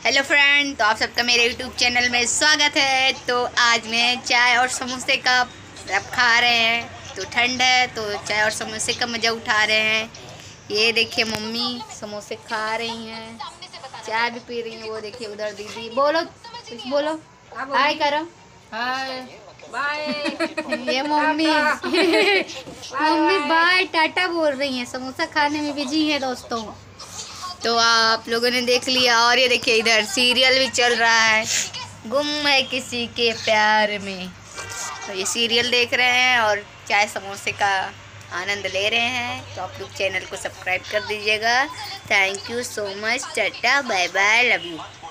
Hello friend, तो आप सबका मेरे यूट्यूब चैनल में स्वागत है। तो आज मैं चाय और समोसे का रब खा रहे हैं। तो ठंड है तो चाय और समोसे का मज़ा उठा रहे हैं। ये देखिए मम्मी समोसे खा रही हैं, चाय भी पी रही हैं। वो देखिए उधर दीदी, बोलो कुछ बोलो, हाय करो, हाय बाय। ये मम्मी मम्मी बाय टाटा बोल रही हैं, समोसा खाने में बिजी है दोस्तों। तो आप लोगों ने देख लिया। और ये देखिए इधर सीरियल भी चल रहा है, गुम है किसी के प्यार में। तो ये सीरियल देख रहे हैं और चाय समोसे का आनंद ले रहे हैं। तो आप लोग चैनल को सब्सक्राइब कर दीजिएगा। Thank you so much, tata bye bye, love you.